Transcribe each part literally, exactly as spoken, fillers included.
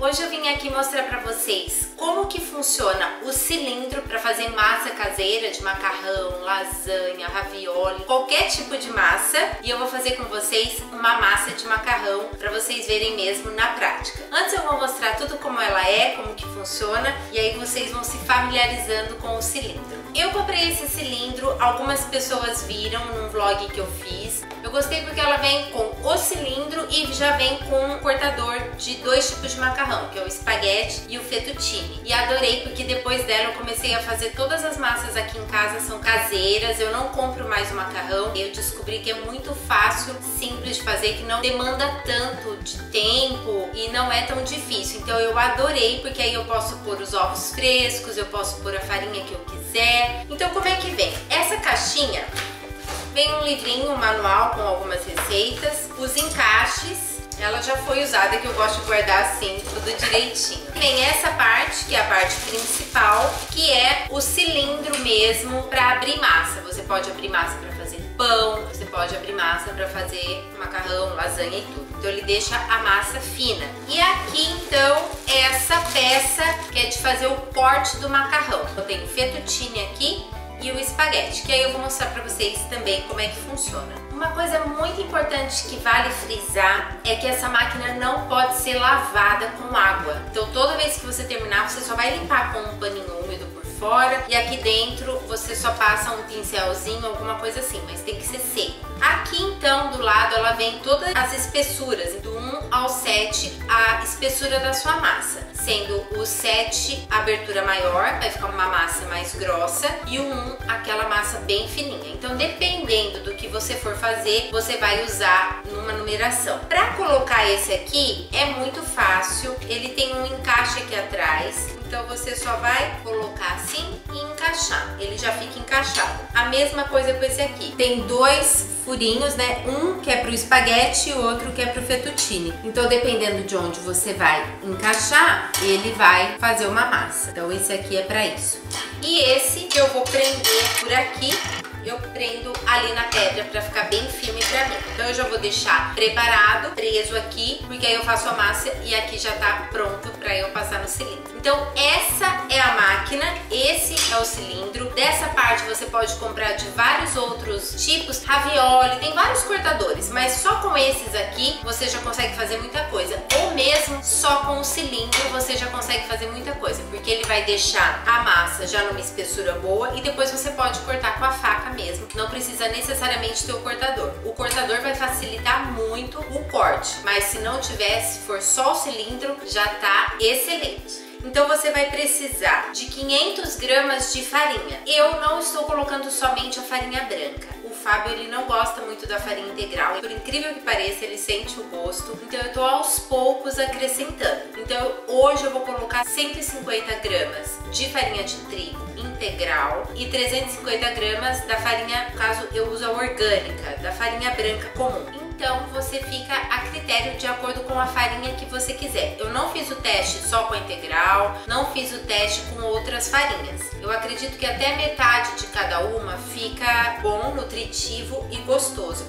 Hoje eu vim aqui mostrar pra vocês como que funciona o cilindro para fazer massa caseira de macarrão, lasanha, ravioli, qualquer tipo de massa, e eu vou fazer com vocês uma massa de macarrão para vocês verem mesmo na prática. Antes eu vou mostrar tudo como ela é, como que funciona, e aí vocês vão se familiarizando com o cilindro. Eu comprei esse cilindro, algumas pessoas viram num vlog que eu fiz. Eu gostei porque ela vem com o cilindro e já vem com um cortador de dois tipos de macarrão, que é o espaguete e o fettuccine. E adorei porque depois dela eu comecei a fazer todas as massas aqui em casa, são caseiras, eu não compro mais o macarrão. Eu descobri que é muito fácil, simples de fazer, que não demanda tanto de tempo e não é tão difícil. Então eu adorei porque aí eu posso pôr os ovos frescos, eu posso pôr a farinha que eu quiser. Então como é que vem? Essa caixinha vem um livrinho, um manual com algumas receitas, os encaixes. Ela já foi usada, que eu gosto de guardar assim, tudo direitinho. Tem essa parte, que é a parte principal, que é o cilindro mesmo para abrir massa. Você pode abrir massa para fazer pão, você pode abrir massa para fazer macarrão, lasanha e tudo. Então ele deixa a massa fina. E aqui então é essa peça que é de fazer o corte do macarrão. Eu tenho o fettuccine aqui e o espaguete, que aí eu vou mostrar pra vocês também como é que funciona. Uma coisa muito importante que vale frisar é que essa máquina não pode ser lavada com água. Então toda vez que você terminar, você só vai limpar com um paninho úmido por fora e aqui dentro você só passa um pincelzinho, alguma coisa assim, mas tem que ser seco. Aqui então do lado ela vem todas as espessuras, do um ao sete a espessura da sua massa, sendo o sete a abertura maior, vai ficar uma massa mais grossa, e o um aquela massa bem fininha. Então dependendo do que você for fazer, você vai usar numa numeração. Para colocar esse aqui é muito fácil, ele tem um encaixe aqui atrás, então você só vai colocar assim e encaixar, ele já fica encaixado. A mesma coisa com esse aqui, tem dois furinhos, né? Um que é pro espaguete e o outro que é pro fettuccine. Então dependendo de onde você vai encaixar, ele vai fazer uma massa. Então esse aqui é para isso. E esse que eu vou prender por aqui, eu prendo ali na pedra para ficar bem firme pra mim. Então eu já vou deixar preparado, preso aqui, porque aí eu faço a massa e aqui já tá pronto para eu passar no cilindro. Então essa é a máquina, esse é o cilindro. Dessa parte você pode comprar de vários outros tipos, ravioli, tem vários cortadores, mas só com esses aqui você já consegue fazer muita coisa. Ou mesmo só com o cilindro você já consegue fazer muita coisa, porque ele vai deixar a massa já numa espessura boa e depois você pode cortar com a faca mesmo, não precisa necessariamente ter o cortador. O cortador vai facilitar muito o corte, mas se não tiver, se for só o cilindro, já tá excelente. Então você vai precisar de quinhentas gramas de farinha. Eu não estou colocando somente a farinha branca. O Fábio ele não gosta muito da farinha integral, e por incrível que pareça ele sente o gosto, então eu tô aos poucos acrescentando. Então hoje eu vou colocar cento e cinquenta gramas de farinha de trigo integral e trezentas e cinquenta gramas da farinha, no caso eu uso a orgânica, da farinha branca comum. Então você fica a critério de acordo com a farinha que você quiser. Eu não fiz o teste só com a integral, não fiz o teste com outras farinhas. Eu acredito que até metade de cada uma fica bom, nutritivo e gostoso.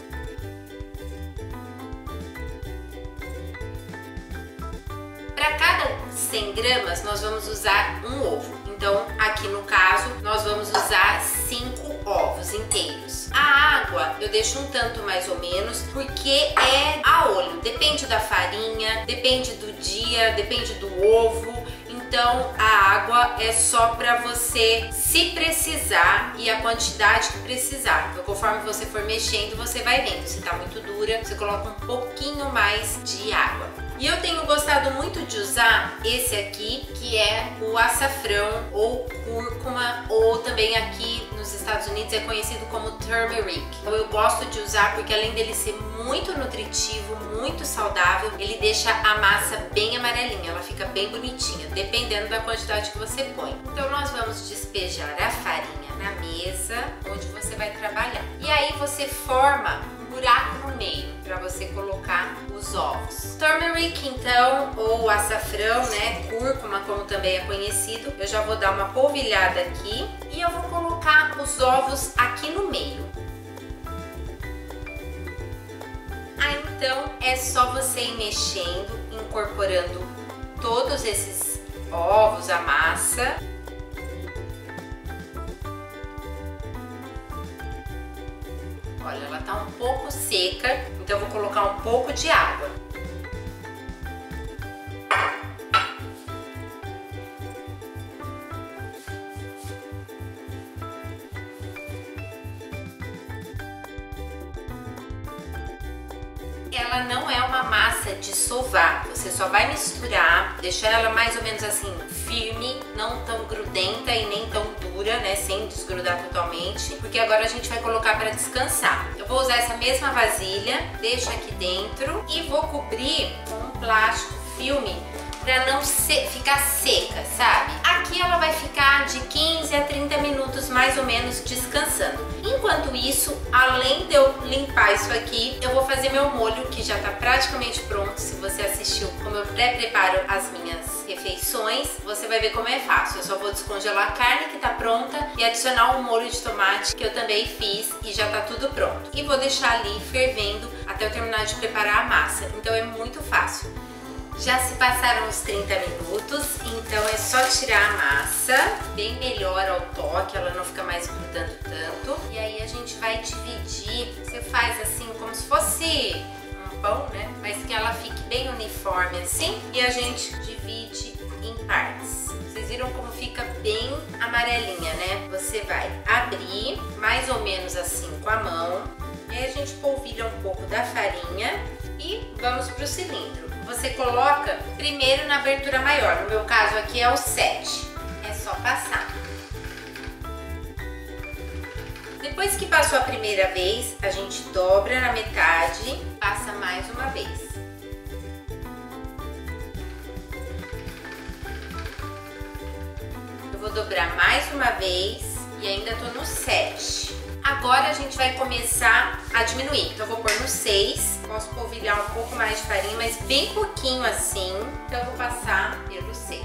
Para cada cem gramas nós vamos usar um ovo. Então aqui no caso nós vamos usar cinco ovos inteiros. A água eu deixo um tanto mais ou menos, porque é a olho, depende da farinha, depende do dia, depende do ovo. Então a água é só para você se precisar e a quantidade que precisar. Então conforme você for mexendo você vai vendo, se tá muito dura você coloca um pouquinho mais de água. E eu tenho gostado muito de usar esse aqui, que é o açafrão ou cúrcuma, ou também aqui nos Estados Unidos é conhecido como turmeric. Então eu gosto de usar porque além dele ser muito nutritivo, muito saudável, ele deixa a massa bem amarelinha, ela fica bem bonitinha, dependendo da quantidade que você põe. Então nós vamos despejar a farinha na mesa onde você vai trabalhar. E aí você forma um buraco no meio para você colocar os ovos. Turmeric então, ou açafrão, né, cúrcuma como também é conhecido. Eu já vou dar uma polvilhada aqui e eu vou colocar os ovos aqui no meio. Aí então é só você ir mexendo, incorporando todos esses ovos, a massa. Olha, ela tá um pouco seca, então eu vou colocar um pouco de água. Ela não é uma massa de sovar, você só vai misturar, deixar ela mais ou menos assim firme, não tão grudenta e nem tão dura, né, sem desgrudar totalmente, porque agora a gente vai colocar para descansar. Eu vou usar essa mesma vasilha, deixo aqui dentro e vou cobrir com um plástico filme para não se, ficar seca, sabe? Aqui ela vai ficar de quinze a trinta minutos mais ou menos descansando. Enquanto isso, além de eu limpar isso aqui, eu vou fazer meu molho, que já tá praticamente pronto. Se você assistiu como eu pré-preparo as minhas refeições, você vai ver como é fácil. Eu só vou descongelar a carne que tá pronta e adicionar o molho de tomate que eu também fiz e já tá tudo pronto. E vou deixar ali fervendo até eu terminar de preparar a massa. Então é muito fácil. Já se passaram uns trinta minutos, então é só tirar a massa, bem melhor ao toque, ela não fica mais grudando tanto. E aí a gente vai dividir, você faz assim como se fosse um pão, né? Mas que ela fique bem uniforme assim, e a gente divide em partes. Vocês viram como fica bem amarelinha, né? Você vai abrir mais ou menos assim com a mão, e aí a gente polvilha um pouco da farinha e vamos pro cilindro. Você coloca primeiro na abertura maior, no meu caso aqui é o sete, é só passar. Depois que passou a primeira vez, a gente dobra na metade, passa mais uma vez. Eu vou dobrar mais uma vez e ainda tô no sete. Agora a gente vai começar a diminuir, então eu vou pôr no seis, posso polvilhar um pouco mais de farinha, mas bem pouquinho assim, então eu vou passar pelo seis.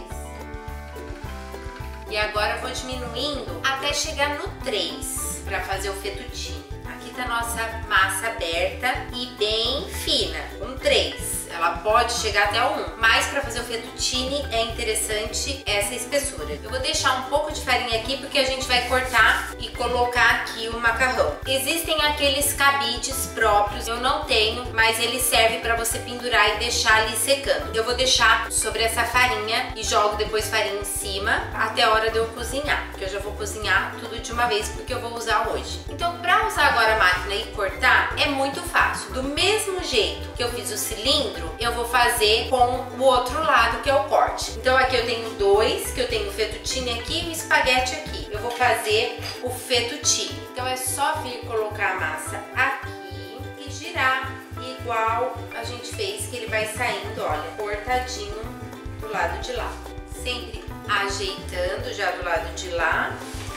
E agora eu vou diminuindo até chegar no três, para fazer o fettuccine. Aqui tá a nossa massa aberta e bem fina, um três. Ela pode chegar até o um, mas para fazer o fettuccine é interessante essa espessura. Eu vou deixar um pouco de farinha aqui porque a gente vai cortar e colocar aqui o macarrão. Existem aqueles cabides próprios, eu não tenho, mas ele serve para você pendurar e deixar ali secando. Eu vou deixar sobre essa farinha e jogo depois farinha em cima até a hora de eu cozinhar, porque eu já vou cozinhar tudo de uma vez porque eu vou usar hoje. Então, para usar agora a máquina e cortar é muito fácil. Do mesmo jeito que eu fiz o cilindro, eu vou fazer com o outro lado, que é o corte. Então aqui eu tenho dois, que eu tenho o fettuccine aqui e o espaguete aqui. Eu vou fazer o fettuccine. Então é só vir colocar a massa aqui e girar igual a gente fez, que ele vai saindo, olha, cortadinho do lado de lá. Sempre ajeitando já do lado de lá.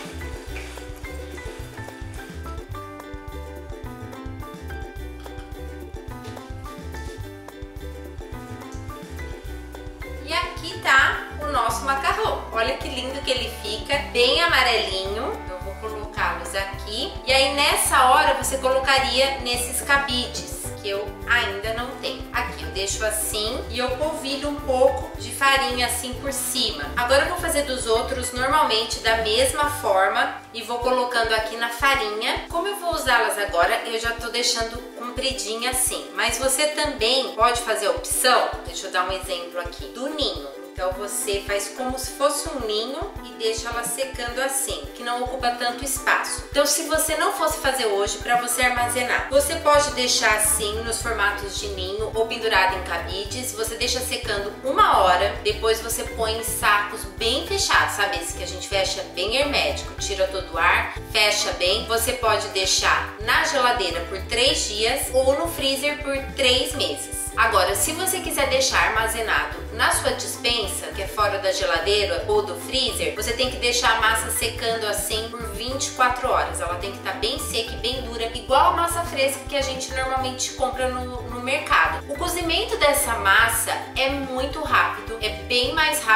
E aqui tá o nosso macarrão. Olha que lindo que ele fica, bem amarelinho. Eu vou colocá-los aqui. E aí nessa hora você colocaria nesses cabides, que eu ainda não tenho. Aqui eu deixo assim e eu polvilho um pouco de farinha assim por cima. Agora eu vou fazer dos outros normalmente da mesma forma e vou colocando aqui na farinha. Como eu vou usá-las agora, eu já tô deixando compridinha assim. Mas você também pode fazer a opção, deixa eu dar um exemplo aqui, do ninho. Então você faz como se fosse um ninho e deixa ela secando assim, que não ocupa tanto espaço. Então se você não fosse fazer hoje para você armazenar, você pode deixar assim nos formatos de ninho ou pendurado em cabides, você deixa secando uma hora, depois você põe em sacos bem fechados, sabe? Esse que a gente fecha bem hermético, tira todo o ar, fecha bem. Você pode deixar na geladeira por três dias ou no freezer por três meses. Agora, se você quiser deixar armazenado na sua despensa, que é fora da geladeira ou do freezer, você tem que deixar a massa secando assim por vinte e quatro horas. Ela tem que estar bem seca e bem dura, igual a massa fresca que a gente normalmente compra no, no mercado. O cozimento dessa massa é muito rápido, é bem mais rápido do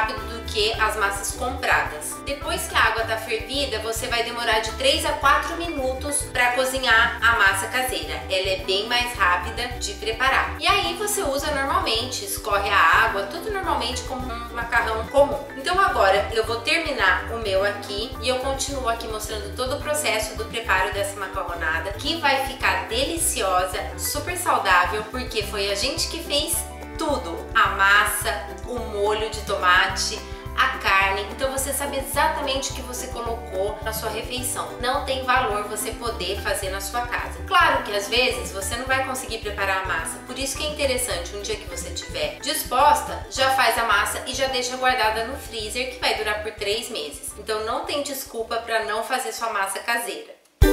que as massas compradas. Depois que a água tá fervida, você vai demorar de três a quatro minutos para cozinhar a massa caseira. Ela é bem mais rápida de preparar. E aí você usa normalmente, escorre a água, tudo normalmente como um macarrão comum. Então agora eu vou terminar o meu aqui e eu continuo aqui mostrando todo o processo do preparo dessa macarronada, que vai ficar deliciosa, super saudável, porque foi a gente que fez tudo, a massa, o molho de tomate, a carne, então você sabe exatamente o que você colocou na sua refeição. Não tem valor você poder fazer na sua casa. Claro que às vezes você não vai conseguir preparar a massa, por isso que é interessante, um dia que você estiver disposta, já faz a massa e já deixa guardada no freezer, que vai durar por três meses. Então não tem desculpa para não fazer sua massa caseira.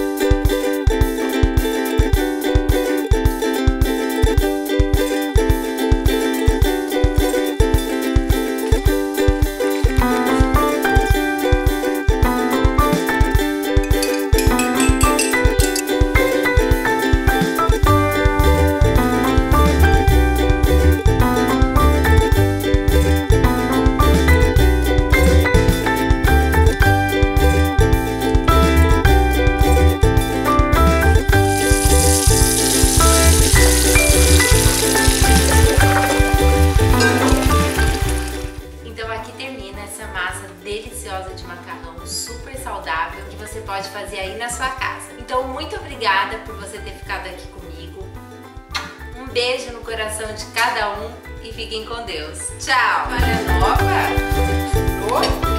Deliciosa de macarrão, super saudável, que você pode fazer aí na sua casa. Então, muito obrigada por você ter ficado aqui comigo. Um beijo no coração de cada um e fiquem com Deus. Tchau! Olha nova!